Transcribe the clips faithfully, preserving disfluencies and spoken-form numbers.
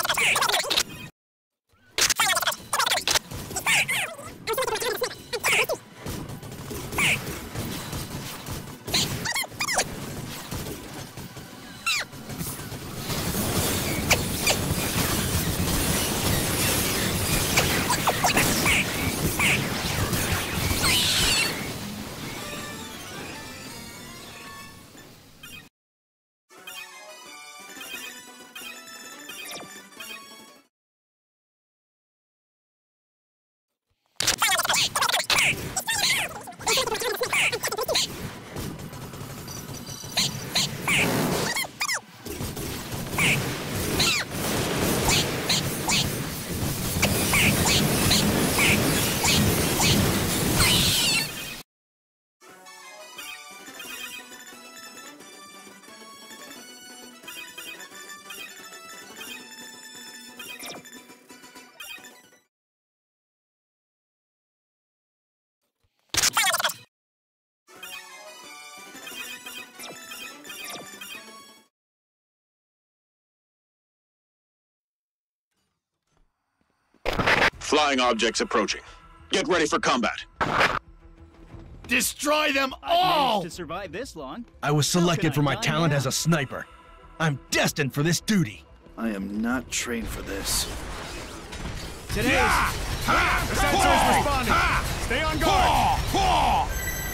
Flying objects approaching. Get ready for combat. Destroy them all! I managed to survive this long. I was selected I for my die talent now? as a sniper. I'm destined for this duty. I am not trained for this. Today's the sensor's responding. Stay on guard.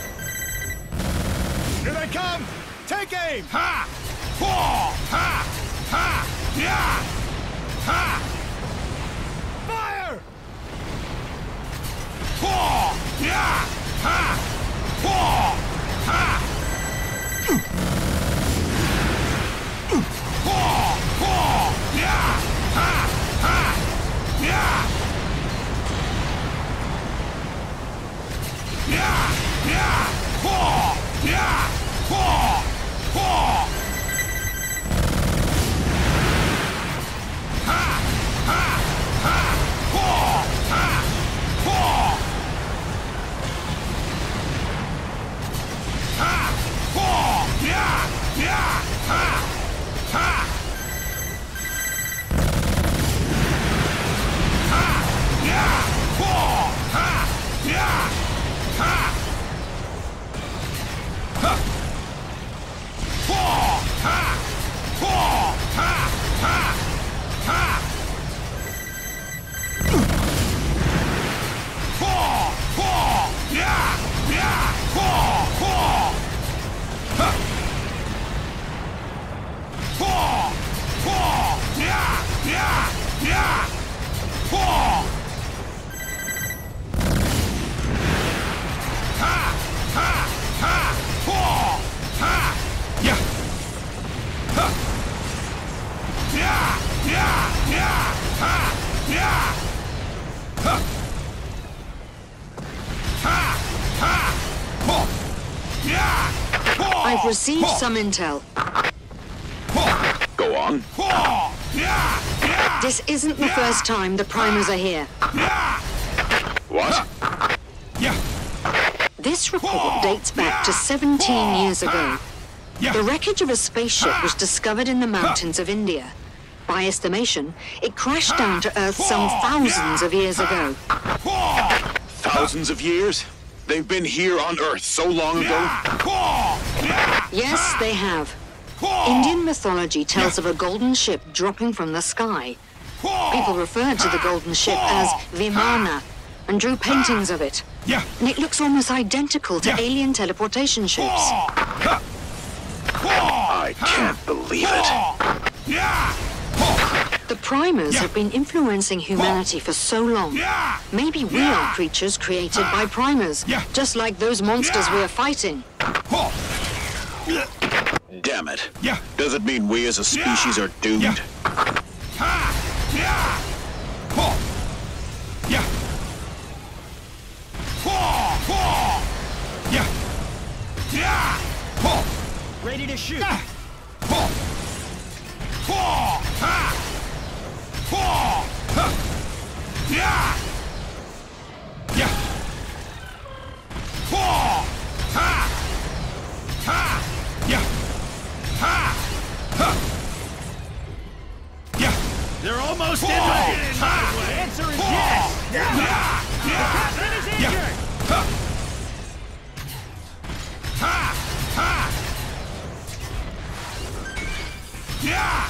Here they come. Take aim. Ha! Ha! Ha! Ha! Yeah! Ha! Fire! Ha! Yeah! Ha! Ha! Ha! Ha! Ha! Yeah! Ha! Ha! Yeah! Yeah! Yeah! Ha! Yeah! Ha! Ha! Ha! Ha! Ha! Ha! Ha! Ha! Ha! Ha! Yeah! Yeah! Ha! Ha! Ha! Yeah! Ha! Ha! Yeah! Ha! Ha! Ha! Ha! Ha! Ha! Ha! Ha! Ha! Ha! Yeah! Yeah! Ha! Ha! Ha! Ha! Ha! Yeah! Yeah! Yeah! Ha! Ha! Ha! Ha! Ha! Ha! Yeah! Ha! Yeah! Yeah! Yeah! Ha! Yeah! Ha! Ha! Ha! Ha! Yeah! Ha! I've received Ha! some intel. Ha! Go on. Ha! Yeah! Yeah! This isn't the first time the primers are here. Yeah! What? Yeah! This report dates back to seventeen years ago. Yeah! The wreckage of a spaceship was discovered in the mountains of India. By estimation, it crashed down to Earth some thousands of years ago. Ha! Thousands of years? They've been here on Earth so long ago? Ha! Yeah! Yes, they have. Ha! Indian mythology tells of a golden ship dropping from the sky. Ha! People referred to the golden ship as Vimana and drew paintings of it. Yeah! And it looks almost identical to Yeah. alien teleportation ships. Ha! Ha! I can't believe it. Yeah! Ha! The primers Yeah. have been influencing humanity for so long. Yeah! Maybe we Yeah. are creatures created by primers, Yeah. just like those monsters Yeah. we're fighting. Ha! Damn it. Yeah! Does it mean we as a species are doomed? Yeah. Ha! Yeah! Ha! Yeah! Ha! Ha! Yeah! Yeah! Ha! Ready to shoot. Ha! Ha! Ha! Ha! Ha! Ha! Yeah! Yeah! Ha! Ha! Ha! Yeah! Ha! Ha! Yeah! They're almost in the The answer is yes! The captain is injured! Ha! Ha! Yeah!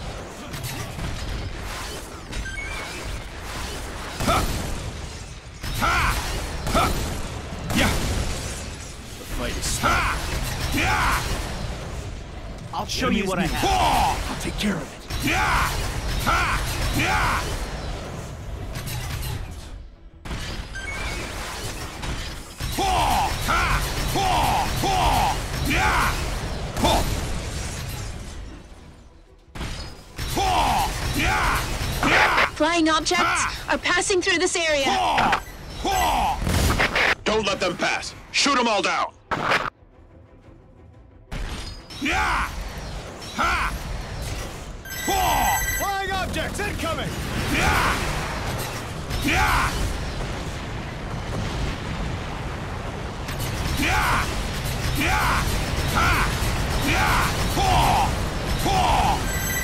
Ha! Ha! Ha! Yeah! The fight is started. Ha! Yeah! I'll show you what I have. I'll take care of it. Yeah! Ha! Yeah! Ha! Ha! Ha! Yeah! Ha! Ha! Yeah! Yeah! Flying objects are passing through this area. Ha! Ha! Don't let them pass. Shoot them all down. Yeah! Ha! Ha! Flying objects incoming! Yeah! Yeah! Yeah! Yeah! Ha! Yeah! Ha! Ha!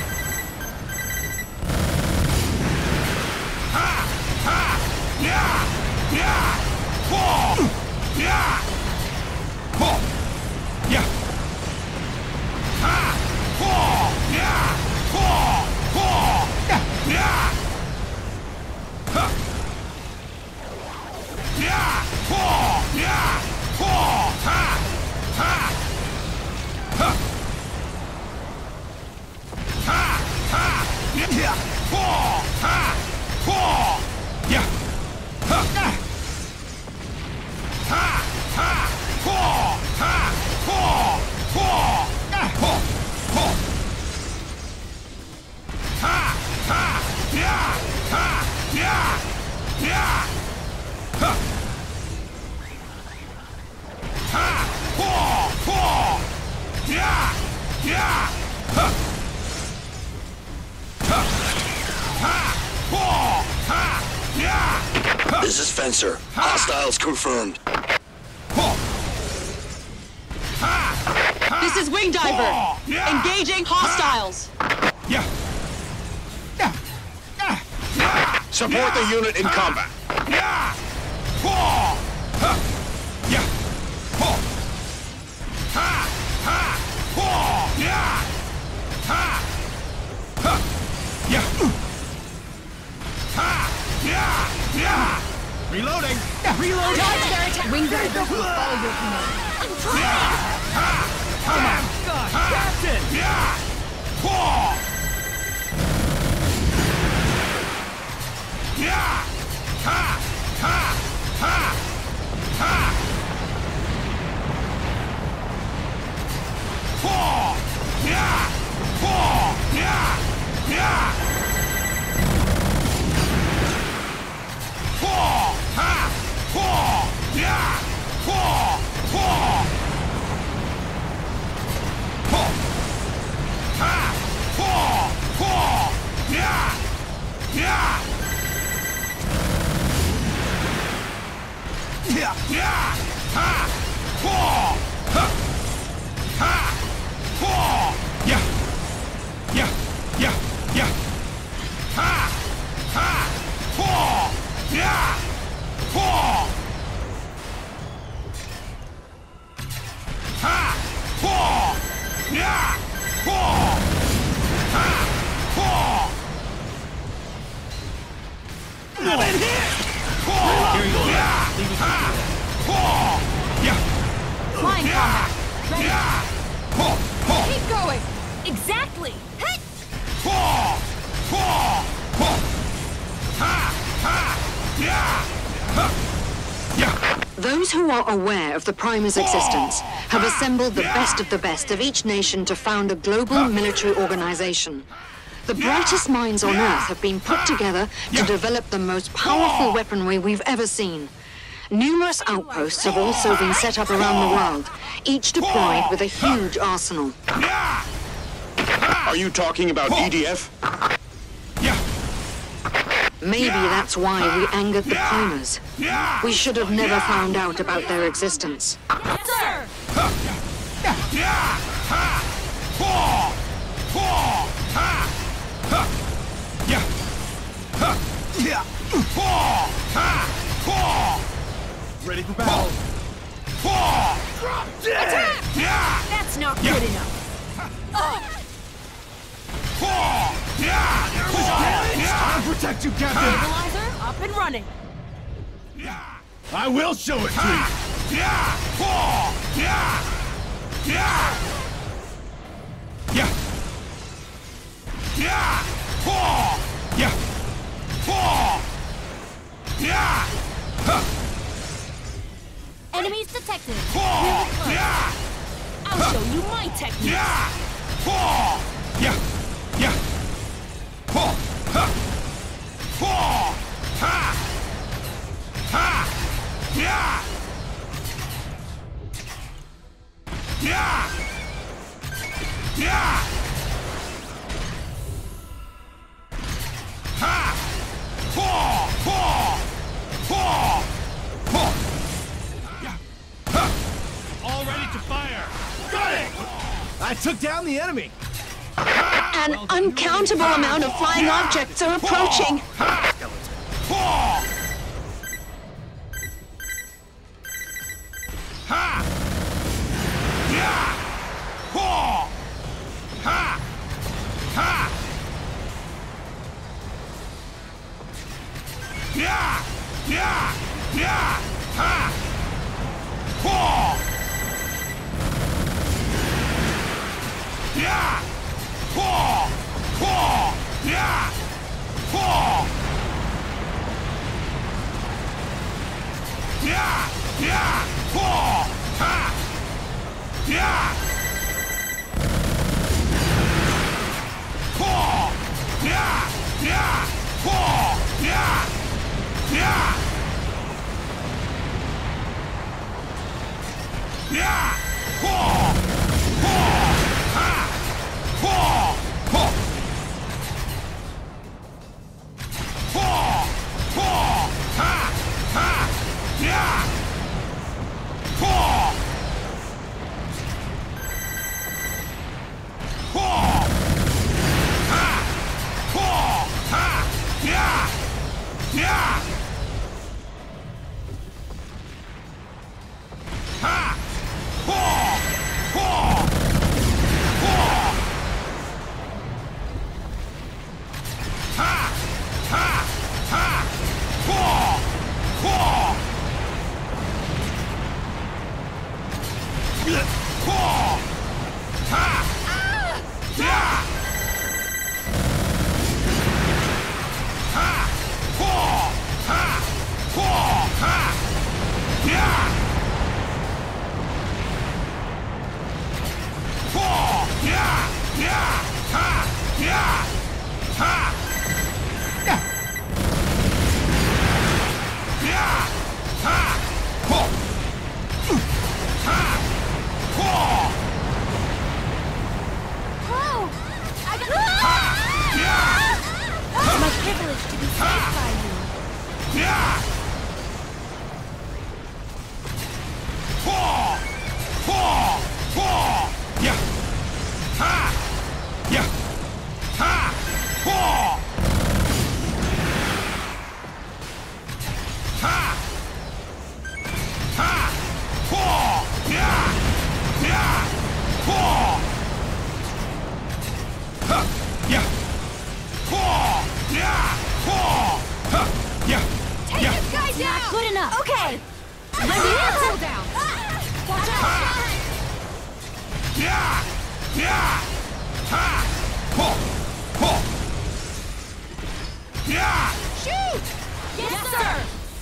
Ha! Ha! Yeah! Yeah! Ha! Yeah! Ha! Yeah! Ha! Ha! Yeah! Ha! Ha! Yeah! Ha! Yeah! Ha! Yeah! Ha! Ha! Ha! Ha! Ha! Ha! Yeah! Ha! Ha! Ha! Yeah! Ha! Ha! Ha! Ha! Ha! Ha! Ha! Ha! Ha! Ha! Yeah! Ha! Yeah! Yeah! Ha! Ha! Ha! Ha! Yeah! Yeah! Ha! Ha! Ha! Ha! Ha! Yeah! Ha! This is Fencer. Hostiles confirmed. Ha! Ha! Ha! This is Wing Diver. Ha! Yeah! Engaging hostiles. Yeah! Yeah! Yeah! Yeah! Support the unit in combat. Yeah! Ha! Ha! Yeah! Ha! Ha! Ha! Ha! Yeah! Ha! Ha! Yeah! Ha! Yeah! Yeah! Reloading! Reloading. Wing Diver will follow your command. I'm trying. Ha! Ha! God, Ha! Captain! Yeah! Ha! Yeah! Ha! Ha! Ha! Ha! Ha! Yeah! Ha! Yeah! Yeah! Ha! Ha! Ha! Yeah! Ha! Ha! Ha! Ha! Ha! Ha! Yeah! Yeah! Yeah! Yeah! Ha! Ha! Ha! Ha! Ha! Yeah! Yeah! Yeah! Yeah! Ha! Ha! Ha! Yeah! Ha! Ha! Ha! Yeah! Ha! Ha! Ha! I'm in here! Ha! Here you go. Yeah! Leave it Ha! Ha! Yeah! Flying Yeah! combat. Ready. Yeah! Ha! Ha! Keep going. Exactly. Hey. Ha! Ha! Ha! Ha! Ha! Yeah! Ha! Yeah! Those who are aware of the Primer's existence have assembled the best of the best of each nation to found a global military organization. The brightest minds on Earth have been put together to develop the most powerful weaponry we've ever seen. Numerous outposts have also been set up around the world, each deployed with a huge arsenal. Yeah! Are you talking about E D F? Yeah! Maybe that's why we angered the Primers. Yeah! We should have never found out about their existence. Yes, sir. Ha! Yeah! Yeah! Ha! Ha! Ha! Ha! Ha! Yeah! Ready for battle. Attack! That's not good enough. I'll protect you, Captain. Stabilizer up and running. I will show it to you. Yeah! Yeah! Yeah! Yeah! Yeah! Yeah! Yeah! Enemies detected. Yeah! I'll show you my technique. Yeah! Yeah! Yeah! Ha! Ha! Ha! Yeah! Yeah! Yeah! Ha! Ho! Ho! Ho! Ho! Yeah! Ha! All ready to fire. Got it! I took down the enemy. An uncountable amount of flying objects are approaching. Ho! Ha! Yeah! Ho! Ha! Ha! Yeah! Yeah! Yeah! Ha! Ho! Yeah! Ho! Ho! Yeah! Ho! Yeah! Yeah! Ho! Ha! Yeah! Ho! Yeah! Yeah! Ho! Yeah! Yeah! Yeah! Ho! Ho! Ha! Ho! Ho! Ho! Ho! Ha! Ha! Yeah! Ho! Ho! Ha! Ho! Ha! Yeah! Yeah! Ha! Ho! Ho! Ho! Ha! Ha! Ha! Ho! Ho! Ho! Ha! Yeah! Ha! Ho! Ha! Ho! Ha! Yeah! Ho! Yeah! Yeah! Ha! Yeah! Ha! Yeah! Yeah! Ha! Ho! Ha! Ho! Oh! I got Ha! Yeah! It's my privilege to be saved by you. Yeah! Ho! Ho! Ho! Yeah! Ha! Yeah! Ha! Ho! Ha! Ha! Ho! Yeah! Yeah! Ho! Ha! Yeah! Ho! Yeah! Ho! Ha! Yeah! Take Yeah! this guy down! Not good enough. Okay. Let me pull down. Watch out! Yeah! Yeah! Ha! Ho! Ho! Yeah! Shoot! Yes, sir!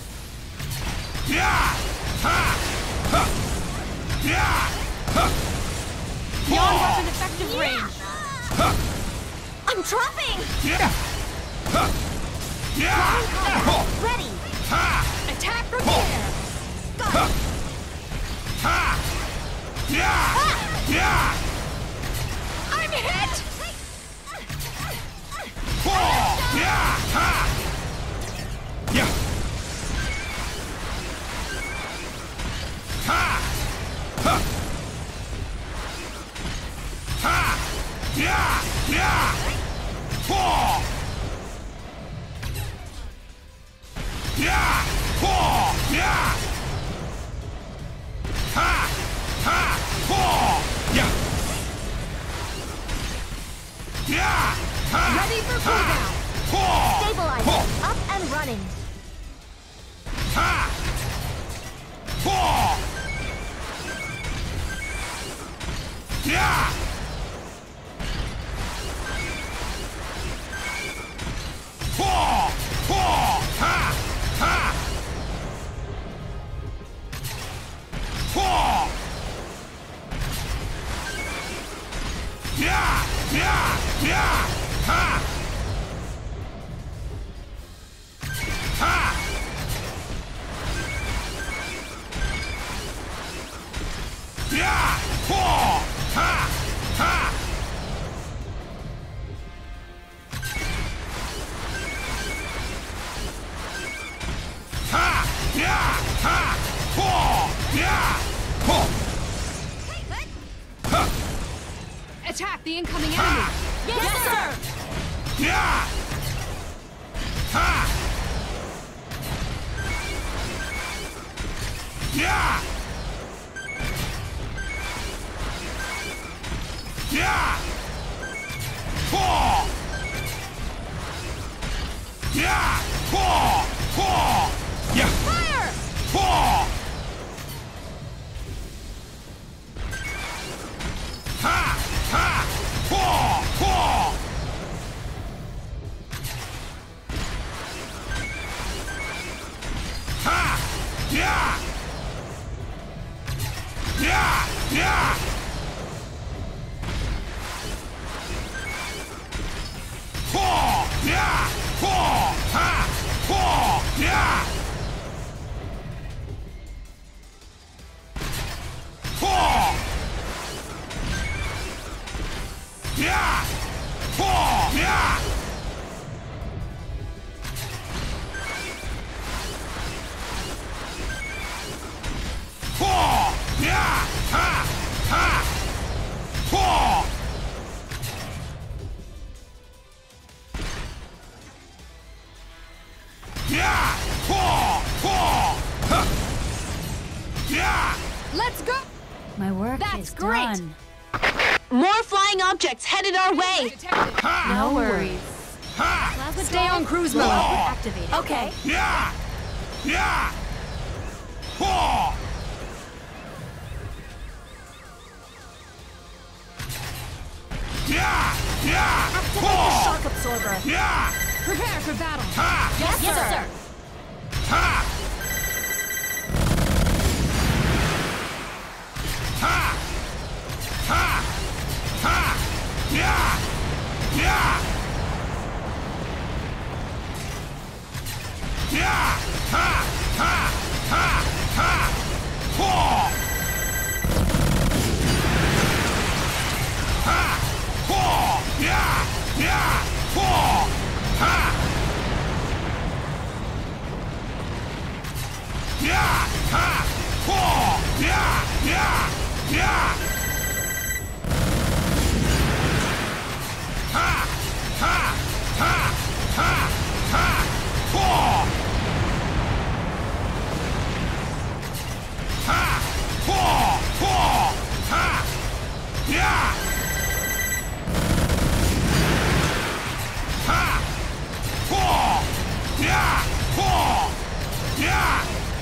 Yeah! Ha! Ha! Yeah! Ha! Beyond weapon effective range. Ha! I'm dropping! Yeah! Ha! Yeah! Ho! Ready! Ha! Attack from Ho! here. Ha! Ha! Yeah! Yeah! I'm hit! Ho! Yeah! Ha! Yeah! Ha! Ha! Ha! Yeah! Yeah! Ho! Yeah! Oh! Yeah! Ha! Ha! Oh! Yeah! Yeah! Ha! Ready for cooldown. Oh! Stabilizer. Up and running. Ha! Oh! Yeah! Oh! Oh! Ha! Ha! Oh! Yeah! Yeah! Yeah! Ha! Ha! Yeah! Oh! Ha! Ha! Ha! Yeah! Ha! Oh! Yeah! Oh! Ha! Attack the incoming enemy. Yes, sir. Yeah! Ha! Yeah! Yeah! Oh! Yeah! Oh! Oh! Yeah! Fire! Oh! Ha! Ha! Oh! Oh! Ha! Yeah! Yeah! Yeah! Oh! Yeah! Oh! Ha! Oh! Yeah! Oh! Yeah! Oh! Yeah! Oh! Yeah! Ha! Ha! Oh! Yeah! Oh! Oh! Huh! Yeah! Let's go. My work That's is great. done. More flying objects headed our way. Detected. Ha! No worries. Ha! Plasma Stay on cruise mode. Oh! activated. Okay. Yeah! Yeah! Oh! Yeah! Yeah! Activate the Oh! shock absorber. Yeah! Prepare for battle. Ha! Yes, Yes, sir. sir. Ha! Ha! Ha! Ha! Yeah! Yeah! Yeah! Ha! Ha! Ha! Ha! Oh! Ha! Oh! Yeah! Yeah! Oh! Ha! Yeah! Ha! Oh! Yeah! Yeah! Yeah! Ha! Ha! Ha! Ha! Ha! Oh! Ha! Oh! Oh! Ha! Yeah! Ha! Oh! Yeah! Oh! Yeah!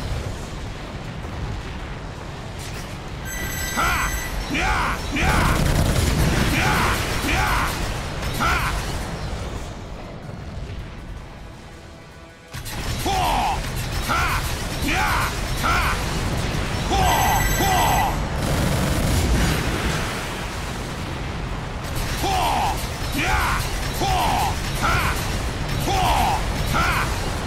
Ha! Yeah! Yeah! Yeah! Yeah! Ha! Oh! Ha! Yeah! Ha! Oh! Oh! Oh! Yeah! Oh! Ha! Oh! Ha!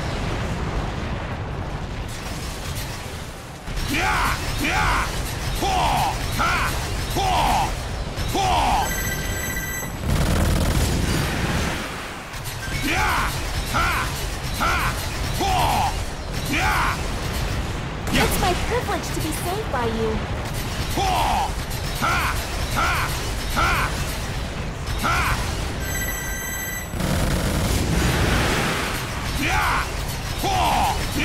Yeah! Yeah! Oh! Ha! Oh! Oh! Yeah! Ha! Ha! Oh! Yeah! It's my privilege to be saved by you. Oh! Ha! Ha! Ha! Ha! Yeah! Oh!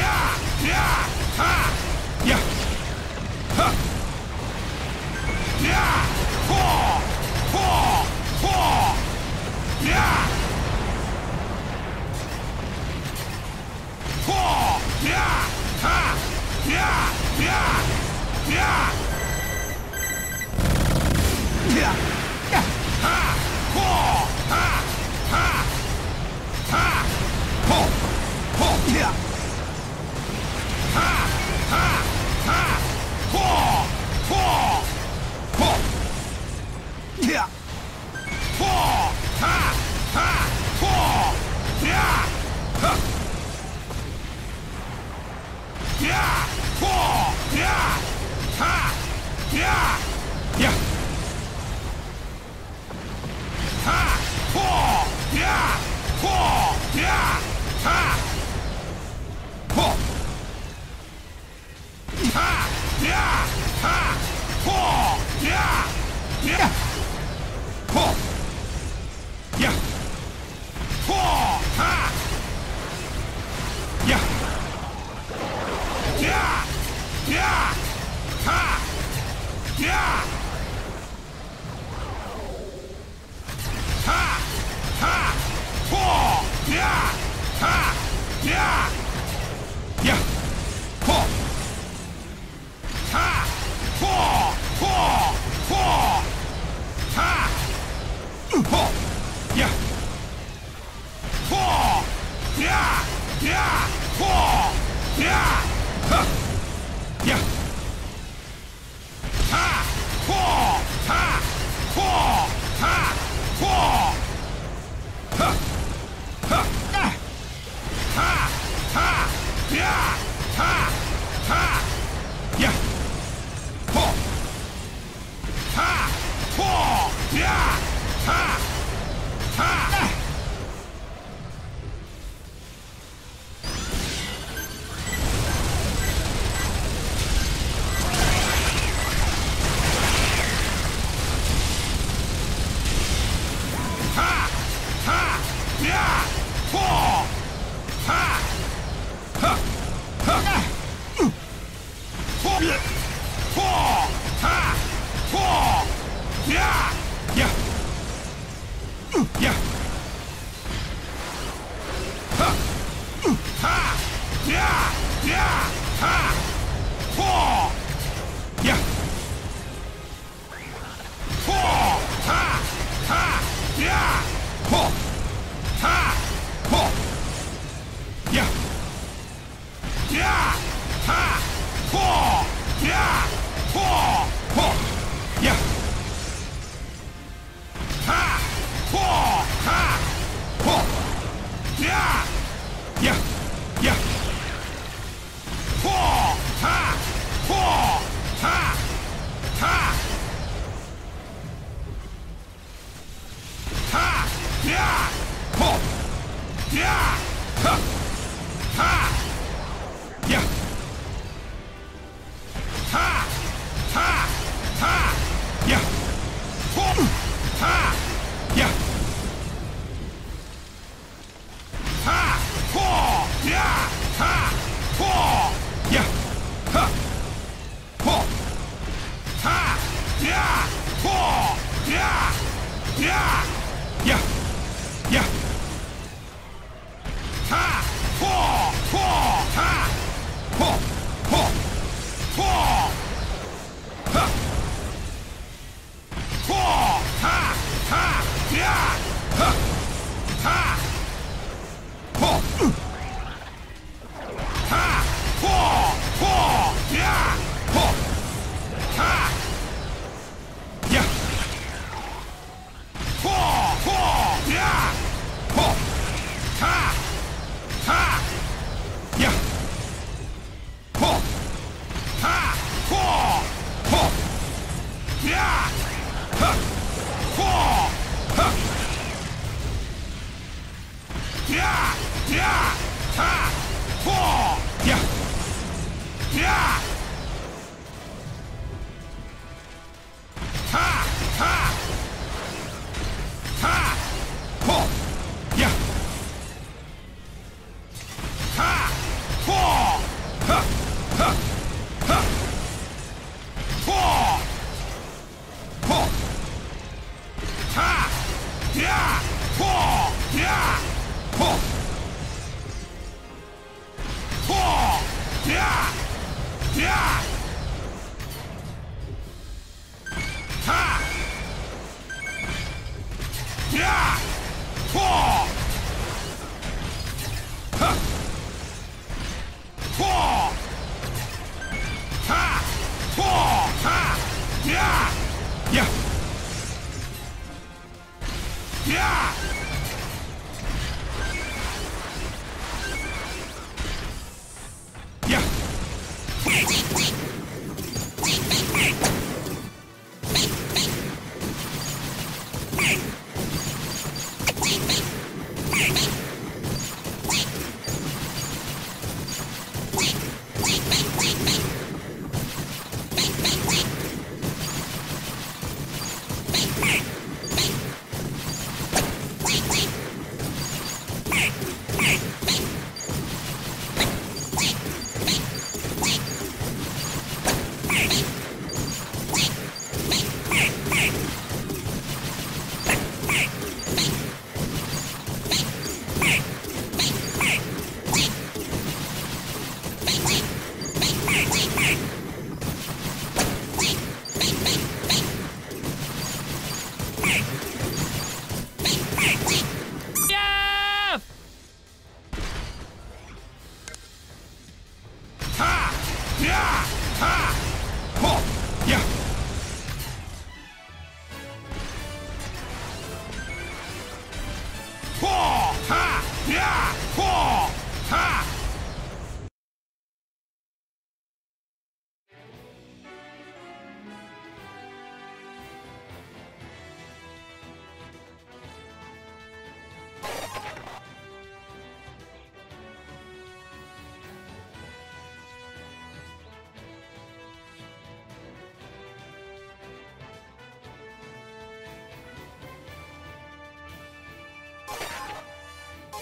Yeah!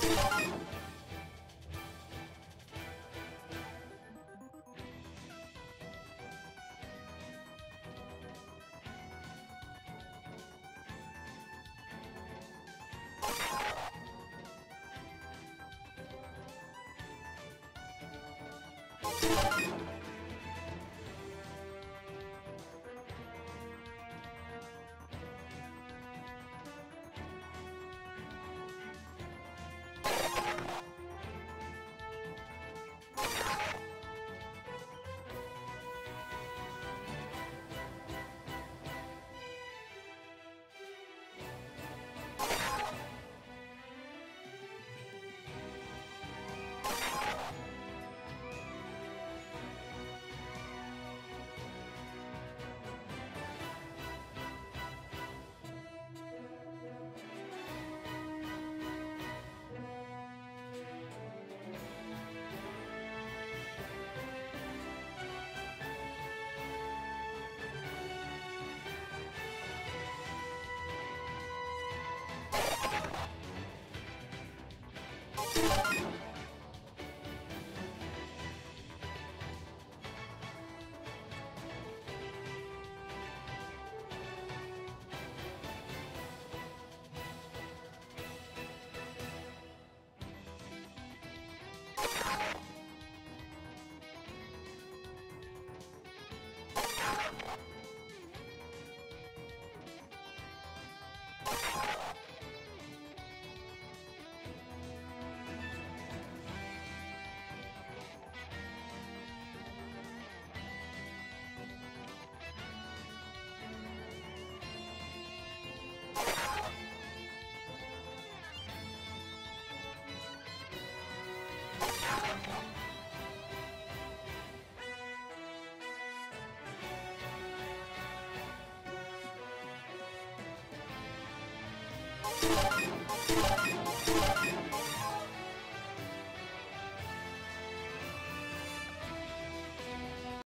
Huh?